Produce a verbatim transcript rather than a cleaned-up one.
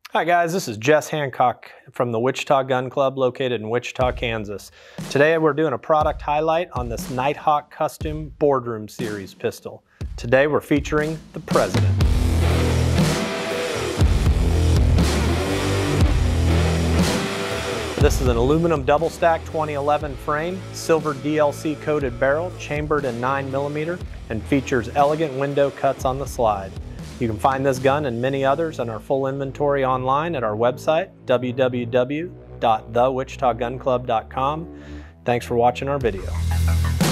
Hi guys, this is Jess Hancock from the Wichita Gun Club located in Wichita, Kansas. Today we're doing a product highlight on this Nighthawk Custom Boardroom Series pistol. Today we're featuring the President. This is an aluminum double stack twenty eleven frame, silver D L C coated barrel, chambered in nine millimeter, and features elegant window cuts on the slide. You can find this gun and many others in our full inventory online at our website, w w w dot the wichita gun club dot com. Thanks for watching our video.